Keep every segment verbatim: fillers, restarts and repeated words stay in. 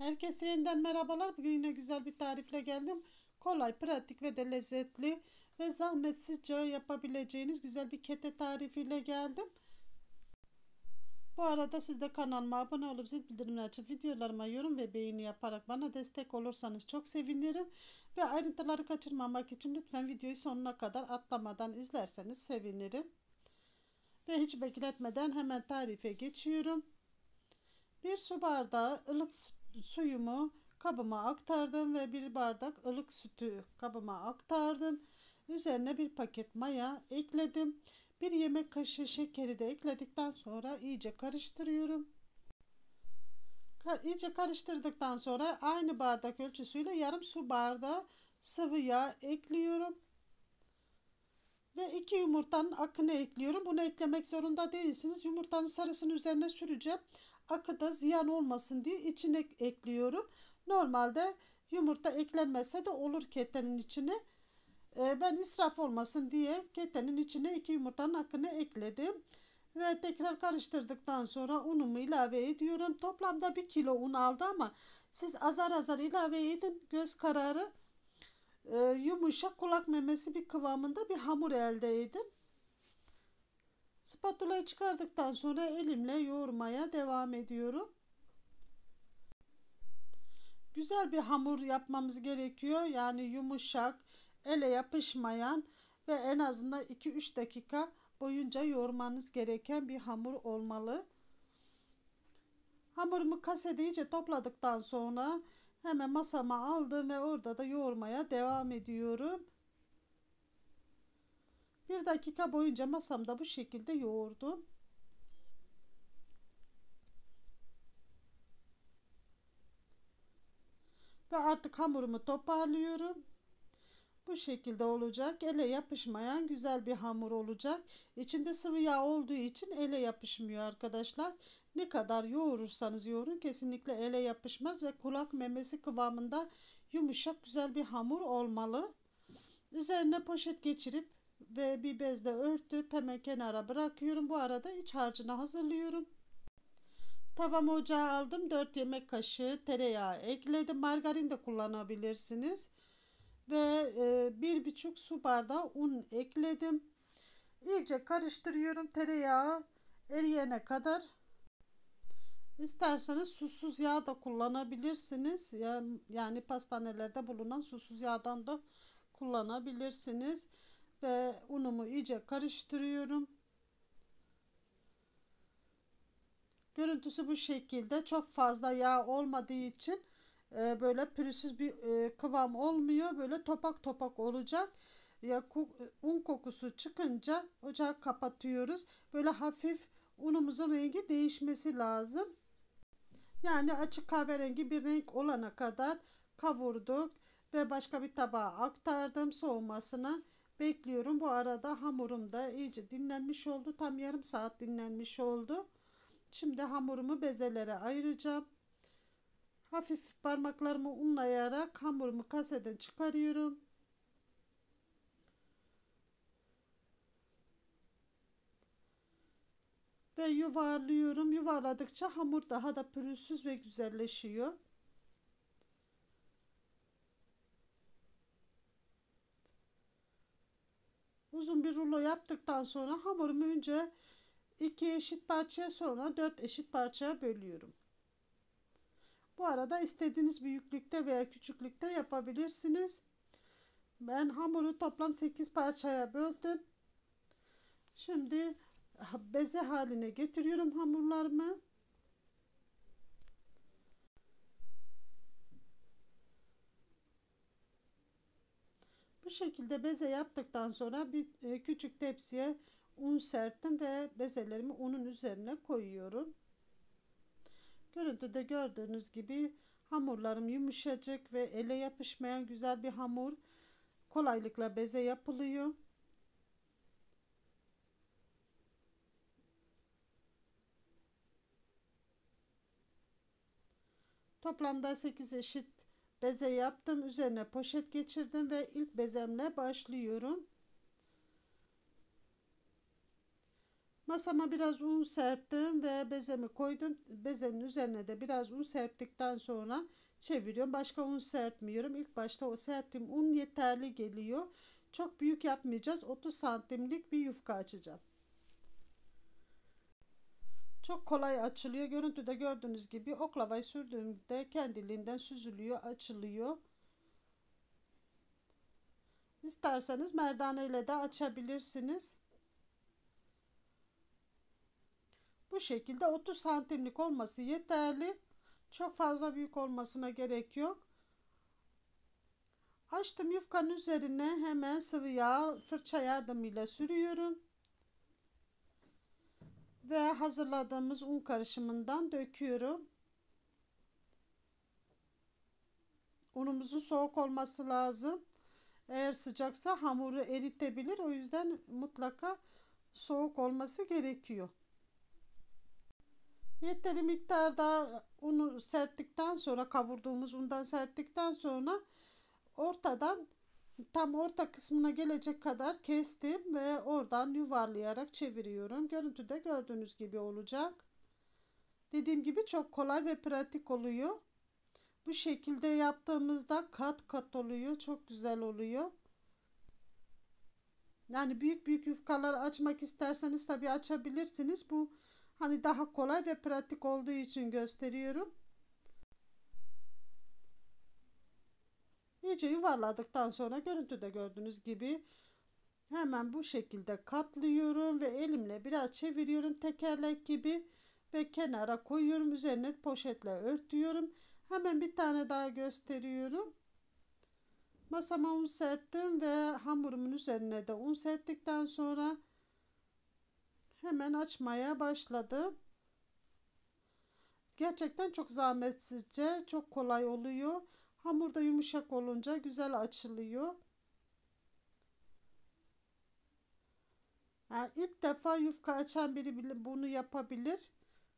Herkese yeniden merhabalar. Bugün yine güzel bir tarifle geldim. Kolay, pratik ve de lezzetli ve zahmetsizce yapabileceğiniz güzel bir kete tarifiyle geldim. Bu arada siz de kanalıma abone olup zil bildirimini açıp videolarıma yorum ve beğeni yaparak bana destek olursanız çok sevinirim. Ve ayrıntıları kaçırmamak için lütfen videoyu sonuna kadar atlamadan izlerseniz sevinirim. Ve hiç bekletmeden hemen tarife geçiyorum. Bir su bardağı ılık suyumu kabıma aktardım ve bir bardak ılık sütü kabıma aktardım. Üzerine bir paket maya ekledim. Bir yemek kaşığı şekeri de ekledikten sonra iyice karıştırıyorum. İyice karıştırdıktan sonra aynı bardak ölçüsüyle yarım su bardağı sıvı yağ ekliyorum. Ve iki yumurtanın akını ekliyorum. Bunu eklemek zorunda değilsiniz. Yumurtanın sarısını üzerine süreceğim. Akı da ziyan olmasın diye içine ekliyorum. Normalde yumurta eklenmese de olur ketenin içine. Ee, ben israf olmasın diye ketenin içine iki yumurtanın akını ekledim. Ve tekrar karıştırdıktan sonra unumu ilave ediyorum. Toplamda bir kilo un aldı ama siz azar azar ilave edin. Göz kararı e, yumuşak kulak memesi bir kıvamında bir hamur elde edin. Spatulayı çıkardıktan sonra elimle yoğurmaya devam ediyorum. Güzel bir hamur yapmamız gerekiyor. Yani yumuşak, ele yapışmayan ve en azından iki üç dakika boyunca yoğurmanız gereken bir hamur olmalı. Hamurumu kasede iyice topladıktan sonra hemen masama aldım ve orada da yoğurmaya devam ediyorum. Bir dakika boyunca masamda bu şekilde yoğurdum. Ve artık hamurumu toparlıyorum. Bu şekilde olacak. Ele yapışmayan güzel bir hamur olacak. İçinde sıvı yağ olduğu için ele yapışmıyor arkadaşlar. Ne kadar yoğurursanız yoğurun kesinlikle ele yapışmaz ve kulak memesi kıvamında yumuşak güzel bir hamur olmalı. Üzerine poşet geçirip ve bir bezle örtüp hemen kenara bırakıyorum. Bu arada iç harcını hazırlıyorum. Tavamı ocağa aldım. dört yemek kaşığı tereyağı ekledim. Margarin de kullanabilirsiniz. Ve e, bir buçuk su bardağı un ekledim. İyice karıştırıyorum tereyağı eriyene kadar. İsterseniz susuz yağ da kullanabilirsiniz. Yani, yani pastanelerde bulunan susuz yağdan da kullanabilirsiniz. Ve unumu iyice karıştırıyorum. Görüntüsü bu şekilde. Çok fazla yağ olmadığı için e, böyle pürüzsüz bir e, kıvam olmuyor. Böyle topak topak olacak. Ya un kokusu çıkınca ocağı kapatıyoruz. Böyle hafif unumuzun rengi değişmesi lazım. Yani açık kahverengi bir renk olana kadar kavurduk ve başka bir tabağa aktardım. Soğumasına bekliyorum. Bu arada hamurum da iyice dinlenmiş oldu. Tam yarım saat dinlenmiş oldu. Şimdi hamurumu bezelere ayıracağım. Hafif parmaklarımı unlayarak hamurumu kaseden çıkarıyorum. Ve yuvarlıyorum. Yuvarladıkça hamur daha da pürüzsüz ve güzelleşiyor. Uzun bir rulo yaptıktan sonra hamurumu önce iki eşit parçaya sonra dört eşit parçaya bölüyorum. Bu arada istediğiniz büyüklükte veya küçüklükte yapabilirsiniz. Ben hamuru toplam sekiz parçaya böldüm. Şimdi beze haline getiriyorum hamurlarımı. Bu şekilde beze yaptıktan sonra bir küçük tepsiye un serptim ve bezelerimi unun üzerine koyuyorum. Görüntüde gördüğünüz gibi hamurlarım yumuşacık ve ele yapışmayan güzel bir hamur. Kolaylıkla beze yapılıyor. Toplamda sekiz eşit beze yaptım. Üzerine poşet geçirdim ve ilk bezemle başlıyorum. Masama biraz un serptim ve bezemi koydum. Bezemin üzerine de biraz un serptikten sonra çeviriyorum. Başka un serpmiyorum. İlk başta o serptiğim un yeterli geliyor. Çok büyük yapmayacağız. otuz santimlik bir yufka açacağım. Çok kolay açılıyor. Görüntüde gördüğünüz gibi oklavayı sürdüğümde kendiliğinden süzülüyor, açılıyor. İsterseniz merdane ile de açabilirsiniz. Bu şekilde otuz santimlik olması yeterli. Çok fazla büyük olmasına gerek yok. Açtım, yufkanın üzerine hemen sıvı yağ fırça yardımıyla sürüyorum. Ve hazırladığımız un karışımından döküyorum. Unumuzun soğuk olması lazım. Eğer sıcaksa hamuru eritebilir. O yüzden mutlaka soğuk olması gerekiyor. Yeteri miktarda unu serptikten sonra, kavurduğumuz undan serptikten sonra ortadan tam orta kısmına gelecek kadar kestim ve oradan yuvarlayarak çeviriyorum. Görüntüde gördüğünüz gibi olacak. Dediğim gibi çok kolay ve pratik oluyor. Bu şekilde yaptığımızda kat kat oluyor. Çok güzel oluyor. Yani büyük büyük yufkalar açmak isterseniz tabii açabilirsiniz. Bu hani daha kolay ve pratik olduğu için gösteriyorum. İyice yuvarladıktan sonra görüntüde gördüğünüz gibi hemen bu şekilde katlıyorum ve elimle biraz çeviriyorum tekerlek gibi ve kenara koyuyorum. Üzerine poşetle örtüyorum. Hemen bir tane daha gösteriyorum. Masama un serptim ve hamurumun üzerine de un serptikten sonra hemen açmaya başladım. Gerçekten çok zahmetsizce, çok kolay oluyor. Hamur da yumuşak olunca güzel açılıyor. Yani ilk defa yufka açan biri bunu yapabilir.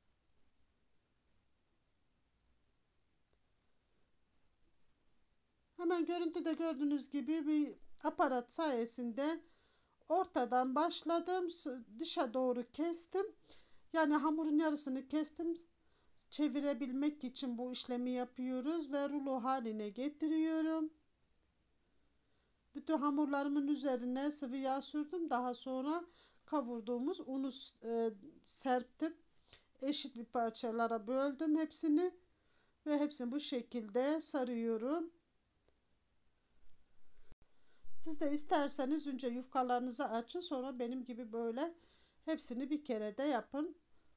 Hemen görüntüde gördüğünüz gibi bir aparat sayesinde ortadan başladım. Dışa doğru kestim. Yani hamurun yarısını kestim. Çevirebilmek için bu işlemi yapıyoruz ve rulo haline getiriyorum. Bütün hamurlarımın üzerine sıvı yağ sürdüm. Daha sonra kavurduğumuz unu e, serptim. Eşit bir parçalara böldüm hepsini ve hepsini bu şekilde sarıyorum. Siz de isterseniz önce yufkalarınızı açın, sonra benim gibi böyle hepsini bir kere de yapın.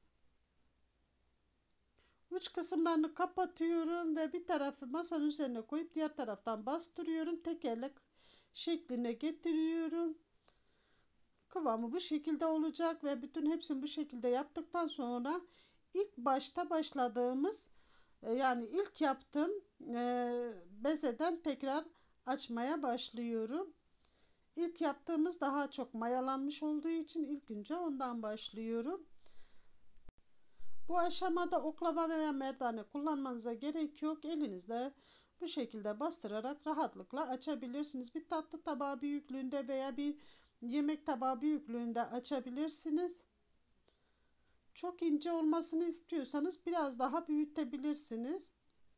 Uç kısımlarını kapatıyorum ve bir tarafı masanın üzerine koyup diğer taraftan bastırıyorum. Tekerlek şekline getiriyorum. Kıvamı bu şekilde olacak ve bütün hepsini bu şekilde yaptıktan sonra ilk başta başladığımız yani ilk yaptığım bezeden tekrar açmaya başlıyorum. İlk yaptığımız daha çok mayalanmış olduğu için ilk önce ondan başlıyorum. Bu aşamada oklava veya merdane kullanmanıza gerek yok. Elinizle bu şekilde bastırarak rahatlıkla açabilirsiniz. Bir tatlı tabağı büyüklüğünde veya bir yemek tabağı büyüklüğünde açabilirsiniz. Çok ince olmasını istiyorsanız biraz daha büyütebilirsiniz.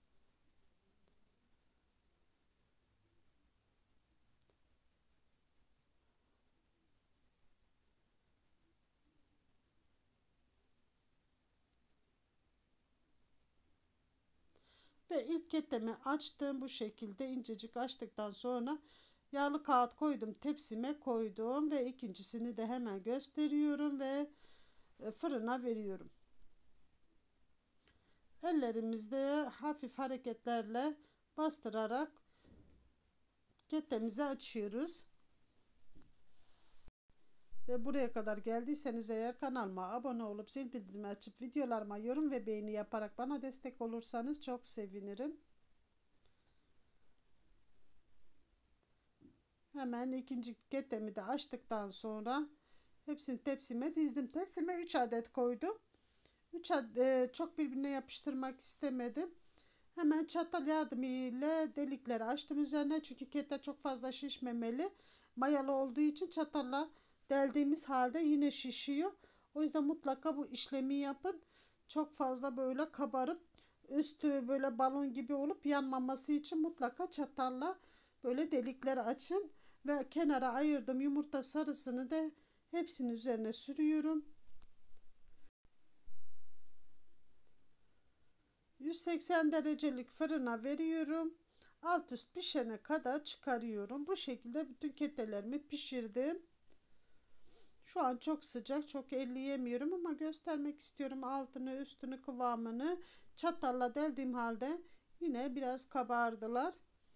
Ve ilk ketemi açtım, bu şekilde incecik açtıktan sonra yağlı kağıt koydum, tepsime koydum ve ikincisini de hemen gösteriyorum ve fırına veriyorum. Ellerimizde hafif hareketlerle bastırarak ketemizi açıyoruz. Ve buraya kadar geldiyseniz eğer kanalıma abone olup zil bildirimi açıp videolarıma yorum ve beğeni yaparak bana destek olursanız çok sevinirim. Hemen ikinci ketemi de açtıktan sonra hepsini tepsime dizdim. Tepsime üç adet koydum. üç adet çok birbirine yapıştırmak istemedim. Hemen çatal yardımıyla delikleri açtım üzerine, çünkü kete çok fazla şişmemeli. Mayalı olduğu için çatalla deldiğimiz halde yine şişiyor. O yüzden mutlaka bu işlemi yapın. Çok fazla böyle kabarıp üstü böyle balon gibi olup yanmaması için mutlaka çatalla böyle delikler açın. Ve kenara ayırdım yumurta sarısını da hepsinin üzerine sürüyorum. yüz seksen derecelik fırına veriyorum. Alt üst pişene kadar çıkarıyorum. Bu şekilde bütün ketelerimi pişirdim. Şu an çok sıcak, çok elleyemiyorum ama göstermek istiyorum altını, üstünü, kıvamını. Çatalla deldiğim halde yine biraz kabardılar.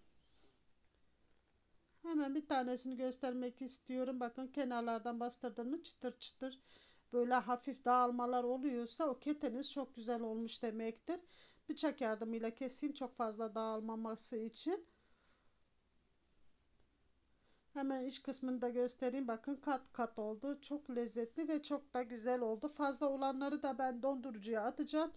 Hemen bir tanesini göstermek istiyorum. Bakın kenarlardan bastırdım mı çıtır çıtır böyle hafif dağılmalar oluyorsa o keteniz çok güzel olmuş demektir. Bıçak yardımıyla keseyim çok fazla dağılmaması için. Hemen iç kısmını da göstereyim. Bakın kat kat oldu. Çok lezzetli ve çok da güzel oldu. Fazla olanları da ben dondurucuya atacağım.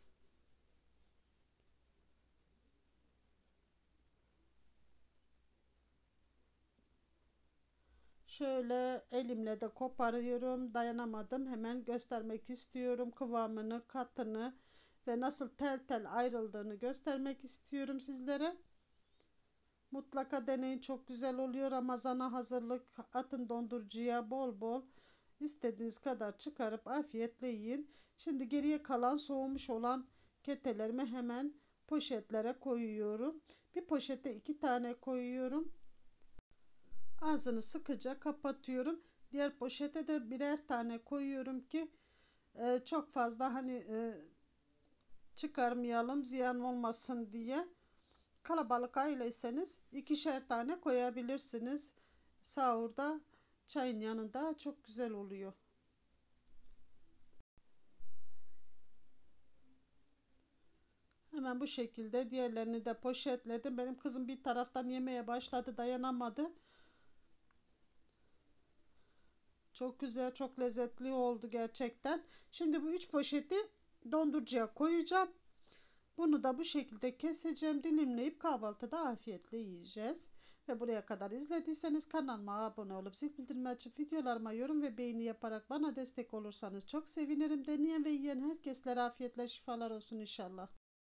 Şöyle elimle de koparıyorum. Dayanamadım. Hemen göstermek istiyorum. Kıvamını, katını ve nasıl tel tel ayrıldığını göstermek istiyorum sizlere. Mutlaka deneyin, çok güzel oluyor. Ramazana hazırlık, atın dondurucuya bol bol. İstediğiniz kadar çıkarıp afiyetle yiyin. Şimdi geriye kalan soğumuş olan ketelerimi hemen poşetlere koyuyorum. Bir poşete iki tane koyuyorum. Ağzını sıkıca kapatıyorum. Diğer poşete de birer tane koyuyorum ki e, çok fazla hani e, çıkarmayalım ziyan olmasın diye. Kalabalık aileyseniz ikişer tane koyabilirsiniz. Sahurda çayın yanında çok güzel oluyor. Hemen bu şekilde diğerlerini de poşetledim. Benim kızım bir taraftan yemeye başladı, dayanamadı. Çok güzel, çok lezzetli oldu gerçekten. Şimdi bu üç poşeti dondurucuya koyacağım. Bunu da bu şekilde keseceğim, dilimleyip kahvaltıda afiyetle yiyeceğiz. Ve buraya kadar izlediyseniz kanalıma abone olup zil bildirimi açıp videolarıma yorum ve beğeni yaparak bana destek olursanız çok sevinirim. Deneyen ve yiyen herkeslere afiyetler, şifalar olsun inşallah.